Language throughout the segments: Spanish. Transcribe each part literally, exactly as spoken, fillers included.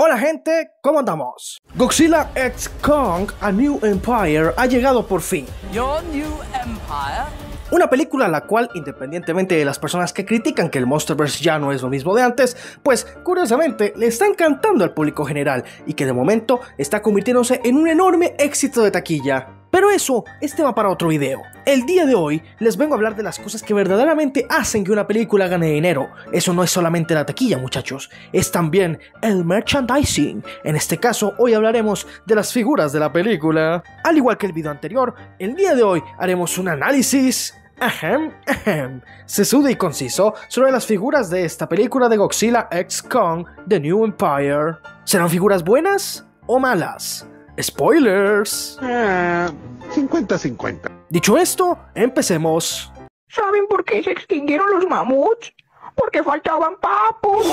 Hola gente, ¿cómo andamos? Godzilla ex Kong A New Empire ha llegado por fin. Your New Empire? Una película a la cual, independientemente de las personas que critican que el Monsterverse ya no es lo mismo de antes, pues curiosamente le está encantando al público general y que de momento está convirtiéndose en un enorme éxito de taquilla. Pero eso es tema para otro video. El día de hoy les vengo a hablar de las cosas que verdaderamente hacen que una película gane dinero. Eso no es solamente la taquilla, muchachos, es también el merchandising. En este caso, hoy hablaremos de las figuras de la película. Al igual que el video anterior, el día de hoy haremos un análisis Ahem, ahem, sesudo y conciso sobre las figuras de esta película de Godzilla ex Kong The New Empire. ¿Serán figuras buenas o malas? ¡Spoilers! cincuenta cincuenta. Dicho esto, empecemos. ¿Saben por qué se extinguieron los mamuts? Porque faltaban papos.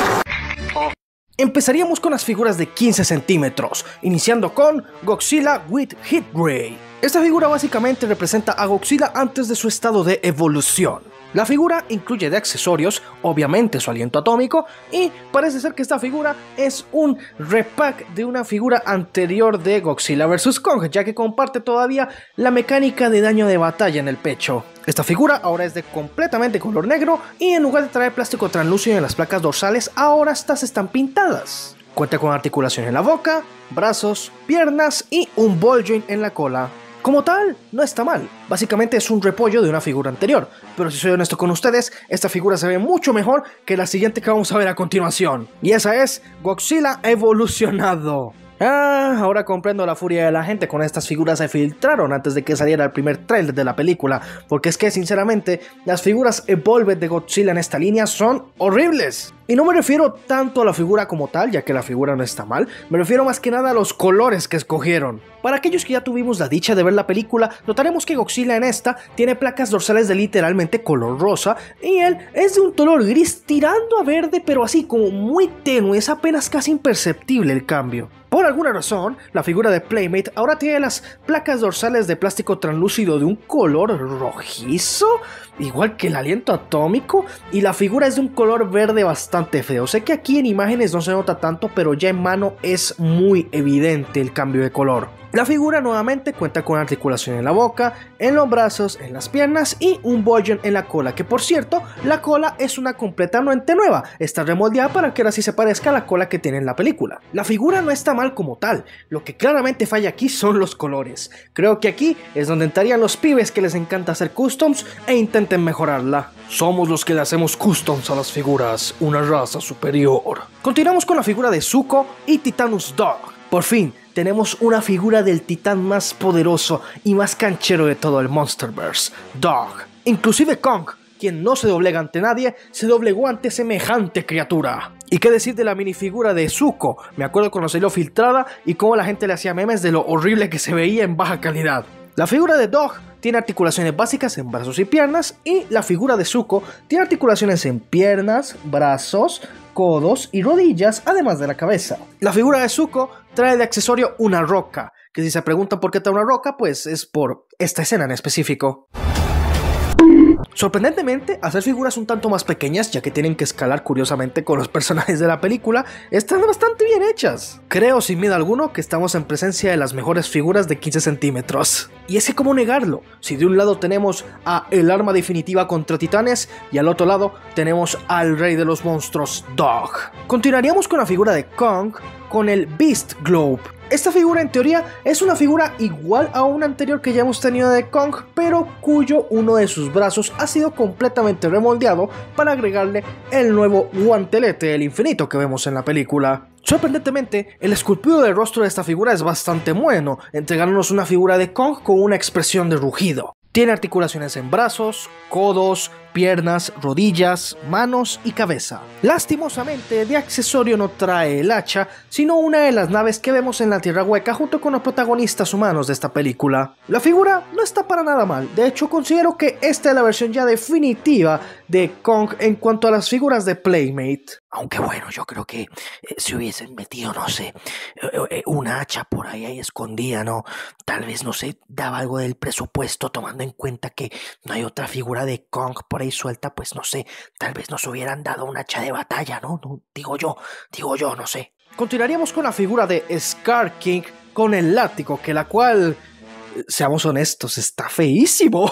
Empezaríamos con las figuras de quince centímetros, iniciando con Godzilla with Heat Ray. Esta figura básicamente representa a Godzilla antes de su estado de evolución. La figura incluye de accesorios, obviamente su aliento atómico, y parece ser que esta figura es un repack de una figura anterior de Godzilla versus. Kong, ya que comparte todavía la mecánica de daño de batalla en el pecho. Esta figura ahora es de completamente color negro y en lugar de traer plástico translúcido en las placas dorsales, ahora estas están pintadas. Cuenta con articulación en la boca, brazos, piernas y un ball joint en la cola. Como tal, no está mal, básicamente es un repollo de una figura anterior, pero si soy honesto con ustedes, esta figura se ve mucho mejor que la siguiente que vamos a ver a continuación, y esa es Godzilla evolucionado. Ah, ahora comprendo la furia de la gente con estas figuras se filtraron antes de que saliera el primer trailer de la película, porque es que sinceramente las figuras Evolved de Godzilla en esta línea son horribles. Y no me refiero tanto a la figura como tal, ya que la figura no está mal, me refiero más que nada a los colores que escogieron. Para aquellos que ya tuvimos la dicha de ver la película, notaremos que Godzilla en esta tiene placas dorsales de literalmente color rosa, y él es de un color gris tirando a verde, pero así como muy tenue, es apenas casi imperceptible el cambio. Por alguna razón, la figura de Playmate ahora tiene las placas dorsales de plástico translúcido de un color rojizo, igual que el aliento atómico, y la figura es de un color verde bastante feo. Sé que aquí en imágenes no se nota tanto, pero ya en mano es muy evidente el cambio de color. La figura nuevamente cuenta con articulación en la boca, en los brazos, en las piernas y un ball joint en la cola, que por cierto, la cola es una completamente nueva, está remoldeada para que ahora sí se parezca a la cola que tiene en la película. La figura no está mal como tal, lo que claramente falla aquí son los colores. Creo que aquí es donde entrarían los pibes que les encanta hacer customs e intenten mejorarla. Somos los que le hacemos customs a las figuras, una raza superior. Continuamos con la figura de Zuko y Titanus Dog. Por fin, tenemos una figura del titán más poderoso y más canchero de todo el Monsterverse, Dog. Inclusive Kong, quien no se doblega ante nadie, se doblegó ante semejante criatura. ¿Y qué decir de la minifigura de Zuko? Me acuerdo cuando salió filtrada y cómo la gente le hacía memes de lo horrible que se veía en baja calidad. La figura de Dog tiene articulaciones básicas en brazos y piernas, y la figura de Zuko tiene articulaciones en piernas, brazos, codos y rodillas, además de la cabeza. La figura de Zuko trae de accesorio una roca, que si se preguntan por qué trae una roca, pues es por esta escena en específico. Sorprendentemente, hacer figuras un tanto más pequeñas, ya que tienen que escalar curiosamente con los personajes de la película, están bastante bien hechas. Creo sin miedo alguno que estamos en presencia de las mejores figuras de quince centímetros. Y es que cómo negarlo, si de un lado tenemos a el arma definitiva contra titanes y al otro lado tenemos al rey de los monstruos, Dog. Continuaríamos con la figura de Kong con el Beast Globe. Esta figura en teoría es una figura igual a una anterior que ya hemos tenido de Kong, pero cuyo uno de sus brazos ha sido completamente remoldeado para agregarle el nuevo guantelete del infinito que vemos en la película. Sorprendentemente, el esculpido del rostro de esta figura es bastante bueno, entregándonos una figura de Kong con una expresión de rugido. Tiene articulaciones en brazos, codos, piernas, rodillas, manos y cabeza. Lastimosamente, de accesorio no trae el hacha, sino una de las naves que vemos en la Tierra Hueca junto con los protagonistas humanos de esta película. La figura no está para nada mal, de hecho considero que esta es la versión ya definitiva de Kong en cuanto a las figuras de Playmate. Aunque bueno, yo creo que eh, si hubiesen metido, no sé, eh, eh, una hacha por ahí, ahí escondida, ¿no? Tal vez, no sé, daba algo del presupuesto, tomando en cuenta que no hay otra figura de Kong por ahí suelta, pues no sé, tal vez nos hubieran dado un hacha de batalla, ¿no? No digo yo, digo yo, no sé. Continuaríamos con la figura de Scar King con el látigo, que la cual, seamos honestos, está feísimo.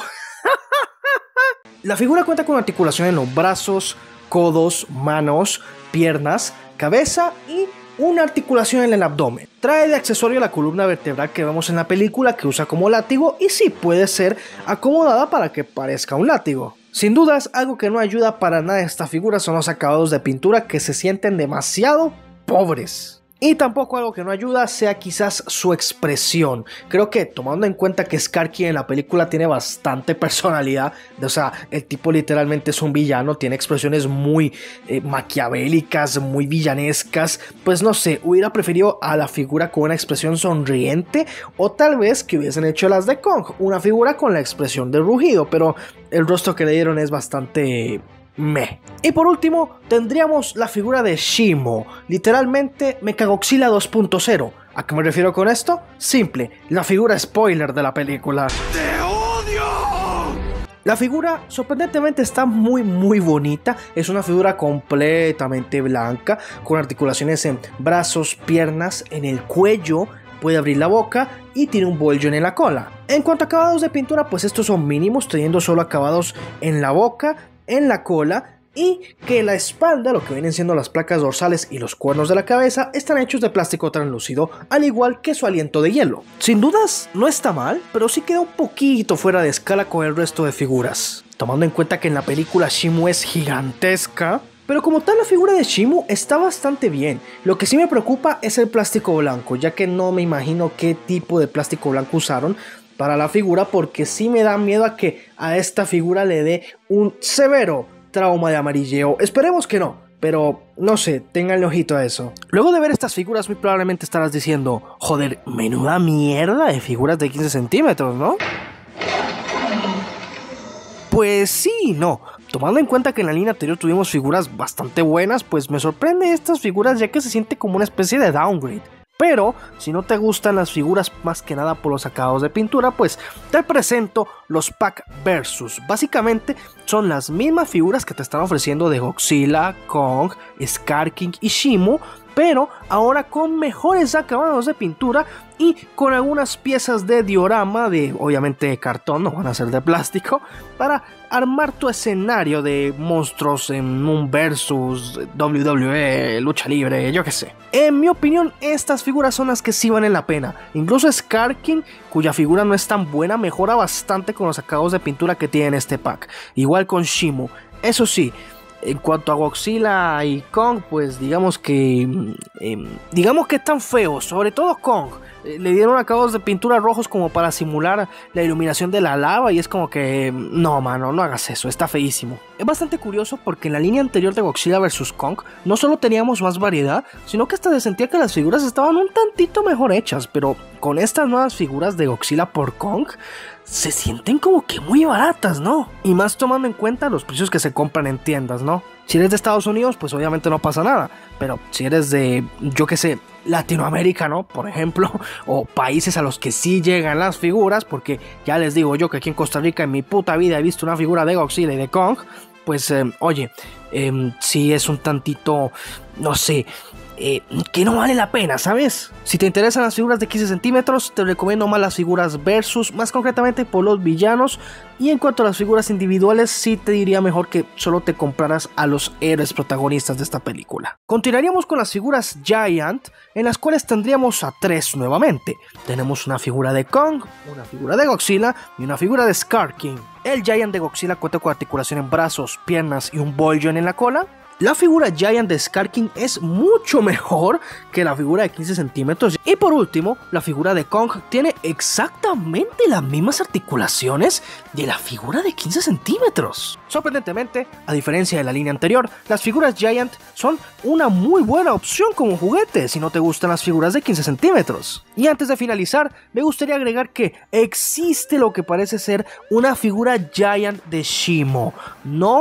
La figura cuenta con articulación en los brazos, codos, manos, piernas, cabeza y una articulación en el abdomen. Trae de accesorio la columna vertebral que vemos en la película, que usa como látigo, y sí puede ser acomodada para que parezca un látigo. Sin dudas, algo que no ayuda para nada a esta figura son los acabados de pintura, que se sienten demasiado pobres. Y tampoco algo que no ayuda sea quizás su expresión. Creo que tomando en cuenta que Scar King en la película tiene bastante personalidad, o sea, el tipo literalmente es un villano, tiene expresiones muy eh, maquiavélicas, muy villanescas, pues no sé, hubiera preferido a la figura con una expresión sonriente, o tal vez que hubiesen hecho las de Kong, una figura con la expresión de rugido, pero el rostro que le dieron es bastante... meh. Y por último tendríamos la figura de Shimo, literalmente Mechagodzilla dos punto cero. ¿A qué me refiero con esto? Simple, la figura spoiler de la película. ¡Te odio! La figura sorprendentemente está muy muy bonita, es una figura completamente blanca, con articulaciones en brazos, piernas, en el cuello, puede abrir la boca y tiene un bollo en la cola. En cuanto a acabados de pintura, pues estos son mínimos, teniendo solo acabados en la boca, en la cola, y que la espalda, lo que vienen siendo las placas dorsales y los cuernos de la cabeza, están hechos de plástico translúcido, al igual que su aliento de hielo. Sin dudas no está mal, pero sí queda un poquito fuera de escala con el resto de figuras, tomando en cuenta que en la película Shimo es gigantesca. Pero como tal, la figura de Shimo está bastante bien. Lo que sí me preocupa es el plástico blanco, ya que no me imagino qué tipo de plástico blanco usaron para la figura, porque sí me da miedo a que a esta figura le dé un severo trauma de amarilleo. Esperemos que no, pero no sé, tenganle ojito a eso. Luego de ver estas figuras, muy probablemente estarás diciendo: joder, menuda mierda de figuras de quince centímetros, ¿no? Pues sí y no. Tomando en cuenta que en la línea anterior tuvimos figuras bastante buenas, pues me sorprende estas figuras, ya que se siente como una especie de downgrade. Pero si no te gustan las figuras más que nada por los acabados de pintura, pues te presento los Pack Versus. Básicamente son las mismas figuras que te están ofreciendo de Godzilla, Kong, Scar King y Shimo, pero ahora con mejores acabados de pintura y con algunas piezas de diorama, de obviamente de cartón, no van a ser de plástico, para armar tu escenario de monstruos en un versus, doble u doble u e, lucha libre, yo qué sé. En mi opinión, estas figuras son las que sí valen la pena. Incluso Scar King, cuya figura no es tan buena, mejora bastante con los acabados de pintura que tiene este pack. Igual con Shimo. Eso sí, en cuanto a Godzilla y Kong, pues digamos que eh, digamos que están feos, sobre todo Kong. Eh, le dieron acabados de pintura rojos como para simular la iluminación de la lava, y es como que no, mano, no hagas eso, está feísimo. Es bastante curioso porque en la línea anterior de Godzilla versus. Kong no solo teníamos más variedad, sino que hasta se sentía que las figuras estaban un tantito mejor hechas, pero con estas nuevas figuras de Godzilla por Kong se sienten como que muy baratas, ¿no? Y más tomando en cuenta los precios que se compran en tiendas, ¿no? Si eres de Estados Unidos, pues obviamente no pasa nada, pero si eres de, yo qué sé, Latinoamérica, ¿no? Por ejemplo, o países a los que sí llegan las figuras, porque ya les digo yo que aquí en Costa Rica en mi puta vida he visto una figura de Godzilla y de Kong, pues eh, oye, eh, sí es un tantito, no sé, Eh, que no vale la pena, ¿sabes? Si te interesan las figuras de quince centímetros, te recomiendo más las figuras versus, más concretamente por los villanos. Y en cuanto a las figuras individuales, sí te diría mejor que solo te compraras a los héroes protagonistas de esta película. Continuaríamos con las figuras Giant, en las cuales tendríamos a tres nuevamente. Tenemos una figura de Kong, una figura de Godzilla y una figura de Scar King. El Giant de Godzilla cuenta con articulación en brazos, piernas y un ball joint en la cola. La figura Giant de Scar King es mucho mejor que la figura de quince centímetros. Y por último, la figura de Kong tiene exactamente las mismas articulaciones de la figura de quince centímetros. Sorprendentemente, a diferencia de la línea anterior, las figuras Giant son una muy buena opción como juguete si no te gustan las figuras de quince centímetros. Y antes de finalizar, me gustaría agregar que existe lo que parece ser una figura Giant de Shimo. No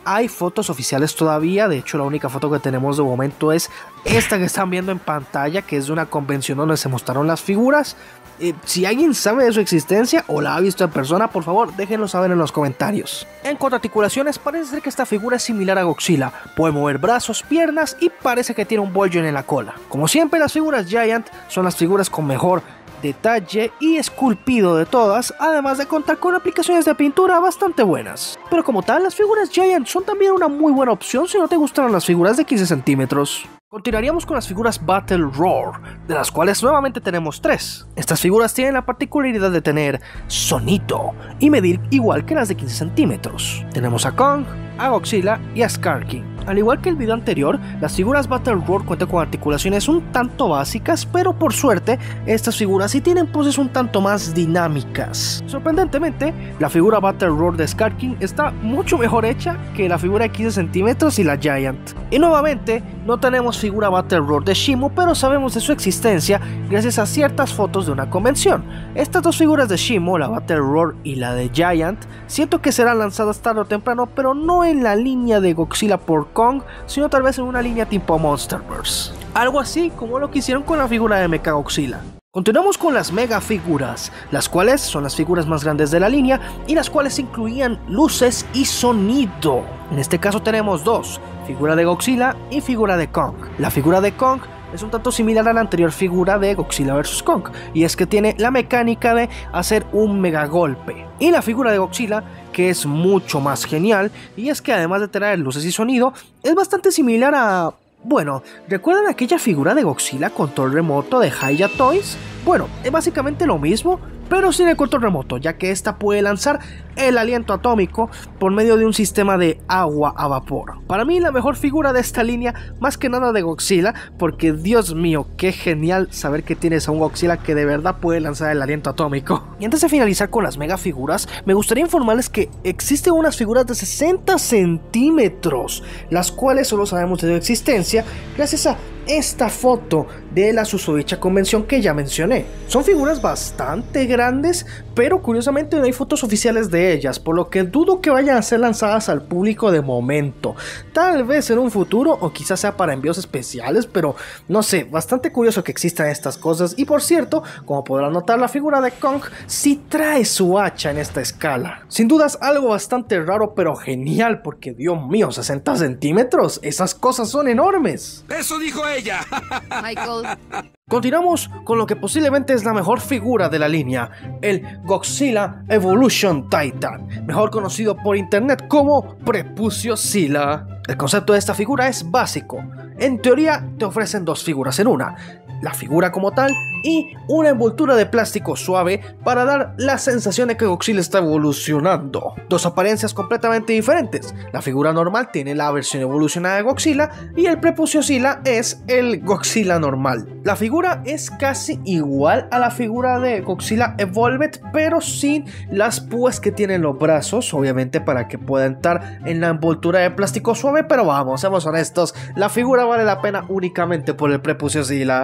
hay fotos oficiales todavía. De hecho, la única foto que tenemos de momento es esta que están viendo en pantalla, que es de una convención donde se mostraron las figuras. Eh, si alguien sabe de su existencia o la ha visto en persona, por favor déjenlo saber en los comentarios. En cuanto a articulaciones, parece ser que esta figura es similar a Godzilla. Puede mover brazos, piernas y parece que tiene un bollo en la cola. Como siempre, las figuras Giant son las figuras con mejor detalle y esculpido de todas, además de contar con aplicaciones de pintura bastante buenas. Pero como tal, las figuras Giant son también una muy buena opción si no te gustaron las figuras de quince centímetros. Continuaríamos con las figuras Battle Roar, de las cuales nuevamente tenemos tres. Estas figuras tienen la particularidad de tener sonido y medir igual que las de quince centímetros. Tenemos a Kong, a Godzilla y a Scar King. Al igual que el video anterior, las figuras Battle Roar cuentan con articulaciones un tanto básicas, pero por suerte, estas figuras sí tienen poses un tanto más dinámicas. Sorprendentemente, la figura Battle Roar de Scar King está mucho mejor hecha que la figura de quince centímetros y la Giant. Y nuevamente, no tenemos figura Battle Roar de Shimo, pero sabemos de su existencia gracias a ciertas fotos de una convención. Estas dos figuras de Shimo, la Battle Roar y la de Giant, siento que serán lanzadas tarde o temprano, pero no en la línea de Godzilla por Kong, sino tal vez en una línea tipo Monsterverse. Algo así como lo que hicieron con la figura de Mechagodzilla. Continuamos con las mega figuras, las cuales son las figuras más grandes de la línea y las cuales incluían luces y sonido. En este caso tenemos dos, figura de Godzilla y figura de Kong. La figura de Kong es un tanto similar a la anterior figura de Godzilla versus. Kong, y es que tiene la mecánica de hacer un mega golpe. Y la figura de Godzilla, que es mucho más genial, y es que además de tener luces y sonido, es bastante similar a... Bueno, ¿recuerdan aquella figura de Godzilla control remoto de Hiya Toys? Bueno, es básicamente lo mismo, pero sin el control remoto, ya que esta puede lanzar el aliento atómico por medio de un sistema de agua a vapor. Para mí la mejor figura de esta línea, más que nada de Godzilla, porque Dios mío, qué genial saber que tienes a un Godzilla que de verdad puede lanzar el aliento atómico. Y antes de finalizar con las mega figuras, me gustaría informarles que existen unas figuras de sesenta centímetros, las cuales solo sabemos de su existencia gracias a esta foto de la susodicha convención que ya mencioné. Son figuras bastante grandes, pero curiosamente no hay fotos oficiales de ellas, por lo que dudo que vayan a ser lanzadas al público de momento. Tal vez en un futuro, o quizás sea para envíos especiales, pero no sé, bastante curioso que existan estas cosas. Y por cierto, como podrán notar, la figura de Kong sí trae su hacha en esta escala. Sin dudas algo bastante raro, pero genial, porque Dios mío, sesenta centímetros, esas cosas son enormes. Eso dijo ella. Michael. Continuamos con lo que posiblemente es la mejor figura de la línea, el Godzilla Evolution Titan, mejor conocido por internet como Prepuciosilla. El concepto de esta figura es básico. En teoría te ofrecen dos figuras en una, la figura como tal y una envoltura de plástico suave para dar la sensación de que Godzilla está evolucionando. Dos apariencias completamente diferentes. La figura normal tiene la versión evolucionada de Godzilla y el Prepuciosilla es el Godzilla normal. La figura es casi igual a la figura de Godzilla Evolved, pero sin las púas que tienen los brazos, obviamente para que pueda entrar en la envoltura de plástico suave, pero vamos, seamos honestos, la figura vale la pena únicamente por el Prepuciosilla.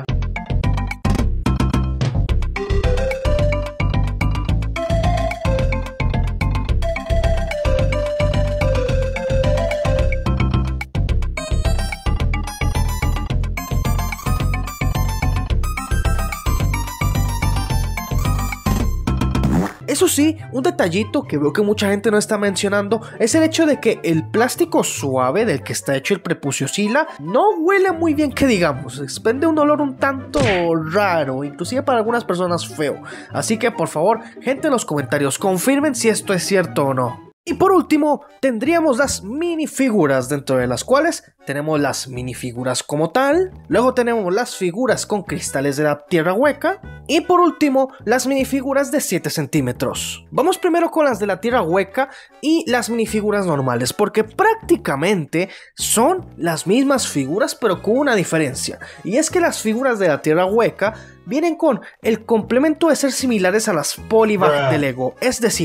Eso sí, un detallito que veo que mucha gente no está mencionando es el hecho de que el plástico suave del que está hecho el Prepuciosilla no huele muy bien, que digamos, expende un olor un tanto raro, inclusive para algunas personas feo. Así que por favor, gente en los comentarios, confirmen si esto es cierto o no. Y por último, tendríamos las minifiguras, dentro de las cuales tenemos las minifiguras como tal, luego tenemos las figuras con cristales de la tierra hueca, y por último, las minifiguras de siete centímetros. Vamos primero con las de la tierra hueca y las minifiguras normales, porque prácticamente son las mismas figuras, pero con una diferencia, y es que las figuras de la tierra hueca vienen con el complemento de ser similares a las Polybag de Lego, es decir,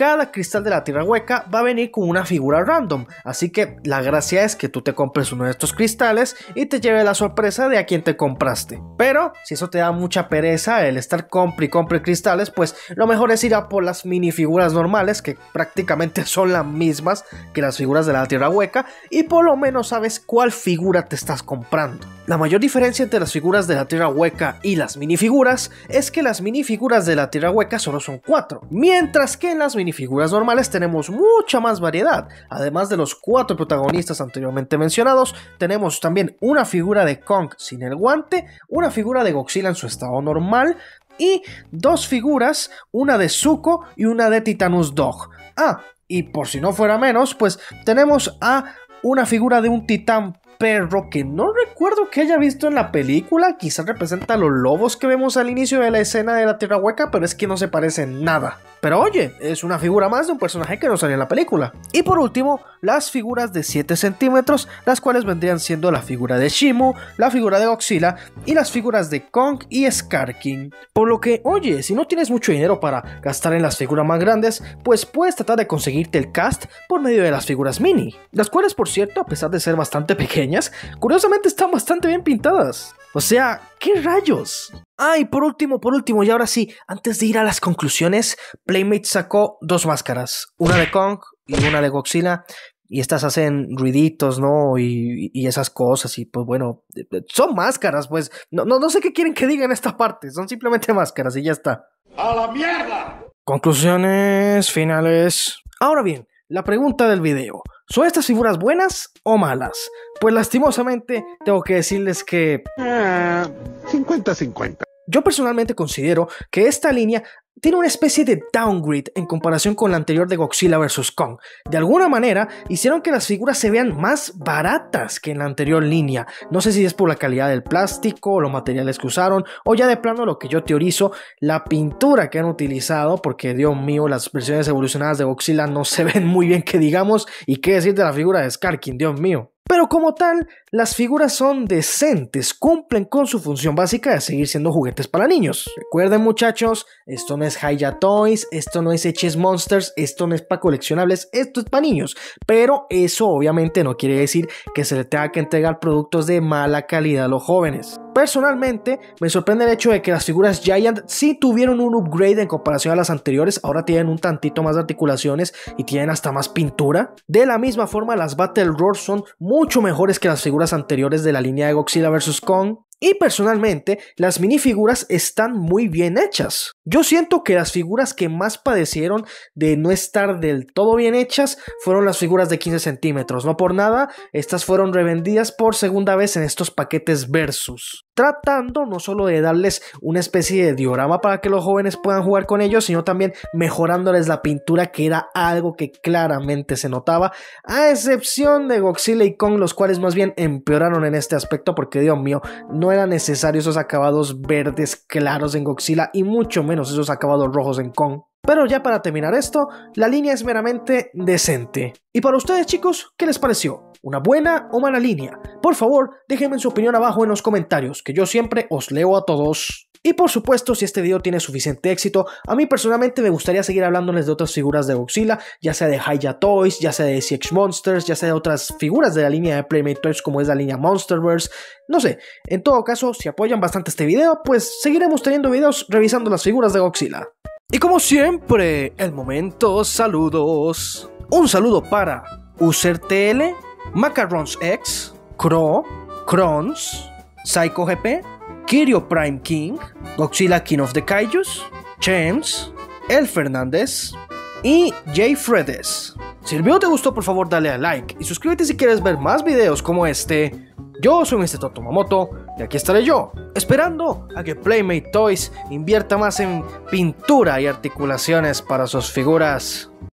cada cristal de la Tierra Hueca va a venir con una figura random, así que la gracia es que tú te compres uno de estos cristales y te lleve la sorpresa de a quién te compraste. Pero si eso te da mucha pereza el estar compre y compre cristales, pues lo mejor es ir a por las minifiguras normales, que prácticamente son las mismas que las figuras de la Tierra Hueca, y por lo menos sabes cuál figura te estás comprando. La mayor diferencia entre las figuras de la Tierra Hueca y las minifiguras es que las minifiguras de la Tierra Hueca solo son cuatro, mientras que en las minifiguras normales tenemos mucha más variedad. Además de los cuatro protagonistas anteriormente mencionados, tenemos también una figura de Kong sin el guante, una figura de Godzilla en su estado normal y dos figuras, una de Zuko y una de Titanus Dog. Ah, y por si no fuera menos, pues tenemos a una figura de un titán perro que no recuerdo que haya visto en la película. Quizás representa a los lobos que vemos al inicio de la escena de la Tierra Hueca, pero es que no se parece en nada. Pero oye, es una figura más de un personaje que no salió en la película. Y por último, las figuras de siete centímetros, las cuales vendrían siendo la figura de Shimu, la figura de Godzilla y las figuras de Kong y Scar King. Por lo que, oye, si no tienes mucho dinero para gastar en las figuras más grandes, pues puedes tratar de conseguirte el cast por medio de las figuras mini, las cuales, por cierto, a pesar de ser bastante pequeñas, curiosamente están bastante bien pintadas. O sea, ¿qué rayos? Ah, y por último, por último, y ahora sí, antes de ir a las conclusiones, Playmate sacó dos máscaras, una de Kong y una de Godzilla, y estas hacen ruiditos, ¿no? Y, y esas cosas, y pues bueno, son máscaras, pues, no, no, no sé qué quieren que diga en esta parte, son simplemente máscaras y ya está. ¡A la mierda! Conclusiones finales. Ahora bien, la pregunta del video: ¿son estas figuras buenas o malas? Pues lastimosamente tengo que decirles que Ah, cincuenta cincuenta. yo personalmente considero que esta línea tiene una especie de downgrade en comparación con la anterior de Godzilla versus. Kong. De alguna manera hicieron que las figuras se vean más baratas que en la anterior línea. No sé si es por la calidad del plástico, los materiales que usaron, o ya de plano lo que yo teorizo, la pintura que han utilizado, porque Dios mío, las versiones evolucionadas de Godzilla no se ven muy bien que digamos, y qué decir de la figura de Scar King, Dios mío. Pero como tal, las figuras son decentes, cumplen con su función básica de seguir siendo juguetes para niños. Recuerden, muchachos, esto no es Hi-Ya Toys, esto no es H S Monsters, esto no es para coleccionables, esto es para niños. Pero eso obviamente no quiere decir que se le tenga que entregar productos de mala calidad a los jóvenes. Personalmente, me sorprende el hecho de que las figuras Giant sí tuvieron un upgrade en comparación a las anteriores. Ahora tienen un tantito más de articulaciones y tienen hasta más pintura. De la misma forma, las Battle Roar son mucho mejores que las figuras anteriores de la línea de Godzilla versus. Kong. Y personalmente, las minifiguras están muy bien hechas. Yo siento que las figuras que más padecieron de no estar del todo bien hechas fueron las figuras de quince centímetros. No por nada, estas fueron revendidas por segunda vez en estos paquetes Versus, tratando no solo de darles una especie de diorama para que los jóvenes puedan jugar con ellos, sino también mejorándoles la pintura, que era algo que claramente se notaba, a excepción de Godzilla y Kong, los cuales más bien empeoraron en este aspecto, porque Dios mío, no eran necesarios esos acabados verdes claros en Godzilla y mucho menos esos acabados rojos en Kong. Pero ya para terminar esto, la línea es meramente decente. Y para ustedes, chicos, ¿qué les pareció? ¿Una buena o mala línea? Por favor, déjenme su opinión abajo en los comentarios, que yo siempre os leo a todos. Y por supuesto, si este video tiene suficiente éxito, a mí personalmente me gustaría seguir hablándoles de otras figuras de Godzilla, ya sea de Hi-Ya Toys, ya sea de H S Monsters, ya sea de otras figuras de la línea de Playmate Toys como es la línea Monsterverse, no sé. En todo caso, si apoyan bastante este video, pues seguiremos teniendo videos revisando las figuras de Godzilla. Y como siempre, el momento saludos. Un saludo para UserTL, Macarons X, Crow, Crons, Psycho G P, Kirio Prime King, Godzilla King of the Kaijus, James, El Fernández y Jay Fredes. Si el video te gustó, por favor dale a like y suscríbete si quieres ver más videos como este. Yo soy mister Totomamoto y aquí estaré yo, esperando a que Playmate Toys invierta más en pintura y articulaciones para sus figuras.